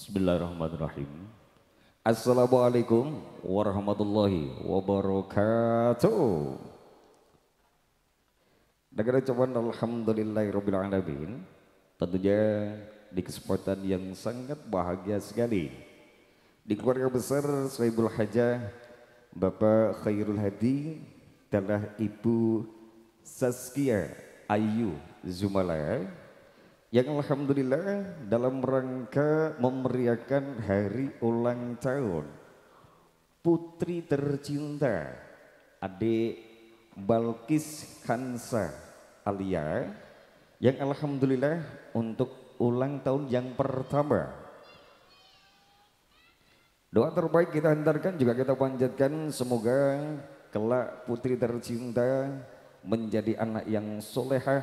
Bismillahirrahmanirrahim. Assalamualaikum warahmatullahi wabarakatuh. Dengan ucapan alhamdulillahirabbil alamin, tentunya di kesempatan yang sangat bahagia sekali di keluarga besar Sohibul Hajah Bapak Khairul Hadi adalah Ibu Saskia Ayu Zumala yang alhamdulillah dalam rangka memeriahkan hari ulang tahun putri tercinta adik Balkis Hansa Alia yang alhamdulillah untuk ulang tahun yang pertama. Doa terbaik kita hantarkan juga kita panjatkan, semoga kelak putri tercinta menjadi anak yang solehah,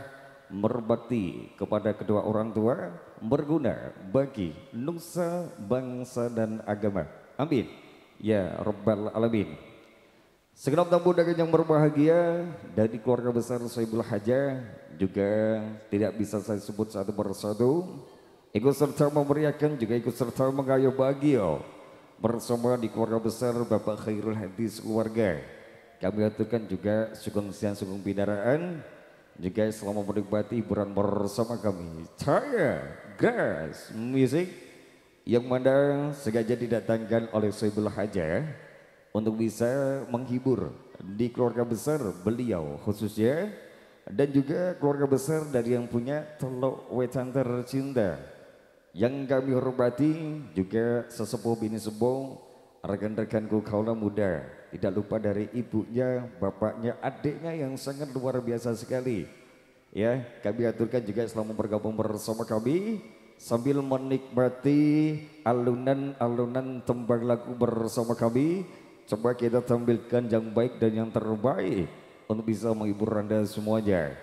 berbakti kepada kedua orang tua, berguna bagi nusa, bangsa dan agama. Amin ya rabbal alamin. Segenap tamu undangan yang berbahagia dari keluarga besar Sohibul Hajah juga tidak bisa saya sebut satu persatu, ikut serta memeriahkan juga ikut serta mengayuh bahagia bersama di keluarga besar Bapak Khairul Hadi sekeluarga. Kami aturkan juga sugeng siang sugeng bidaraan juga selama menikmati hiburan bersama kami. Saya Gas Music yang mana sengaja didatangkan oleh Sohibul Hajah untuk bisa menghibur di keluarga besar beliau khususnya, dan juga keluarga besar dari yang punya Teluk Wetan tercinta yang kami hormati, juga sesepuh bini sepuh, rekan-rekanku kaula muda, tidak lupa dari ibunya, bapaknya, adiknya yang sangat luar biasa sekali. Ya, kami aturkan juga selama bergabung bersama kami sambil menikmati alunan-alunan tembang lagu bersama kami. Coba kita tampilkan yang baik dan yang terbaik untuk bisa menghibur Anda semuanya.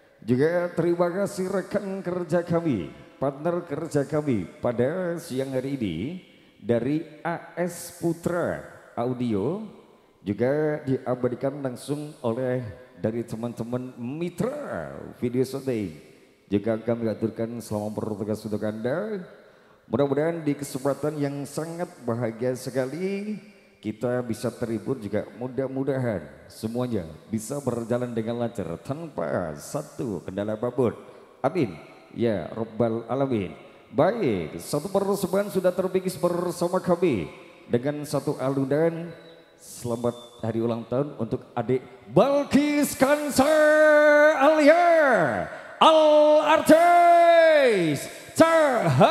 Juga terima kasih rekan kerja kami, partner kerja kami pada siang hari ini dari AS Putra Audio, juga diabadikan langsung oleh dari teman-teman mitra video shooting. Juga kami aturkan selama bertugas untuk Anda. Mudah-mudahan di kesempatan yang sangat bahagia sekali kita bisa terhibur, juga mudah-mudahan semuanya bisa berjalan dengan lancar tanpa satu kendala apapun. Amin ya rabbal alamin. Baik, satu persembahan sudah terpikis bersama kami dengan satu alunan selamat hari ulang tahun untuk adik Balkis Hansa Alia Al-Artis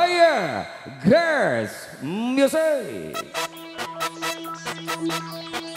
Cahaya Gas Music.